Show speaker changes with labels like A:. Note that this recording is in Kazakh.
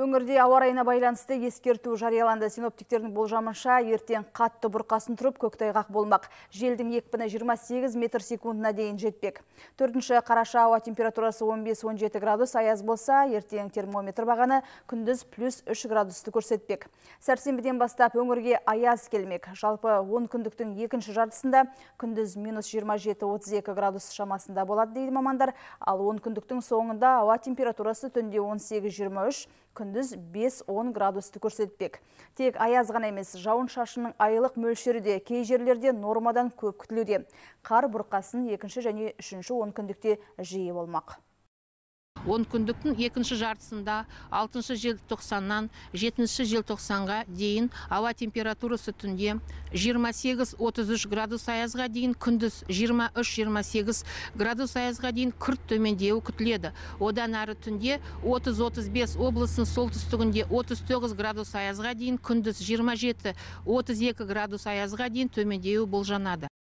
A: Өңірде ауа райына байланысты ескерту жарияланды. Синоптиктердің болжамынша ертең қатты бұрқасын тұрып, көктайғақ болмақ. Желдің екпіні 28 метр секундына дейін жетпек. 4 қараша ауа температурасы 15-17 градус аяз болса, ертең термометр бағаны күндіз +3 градусты көрсетпек. Сәрсенбіден бастап өңірге аяз келмек. Жалпы 10 күндіктің екінші жартысында күндіз -27-32 градус шамасында болады дейді мамандар. Ал 10 күндіктің соңында ауа температурасы түнде 18-23, күндіз 5-10 градусты көрсетпек. Тек аяз ғана емес, жауын шашынның айлық мөлшері де кей жерлерде нормадан көп күтілуде. Қар бұрқасын екінші және үшінші 10 күндікте жиі болмақ.
B: 10 күндіктің екінші жартысында 6 желтоқсаннан 7 желтоқсанға дейін ауа температурасы түнде 28-33 градус аязға дейін, күндіз 23-28 градус аязға дейін күрт төмендеуі күтіледі. Одан әрі түнде 30-35 облысының солтүстігінде 39 градус аязға дейін, күндіз 27-32 градус аязға дейін төмендеуі болжанады.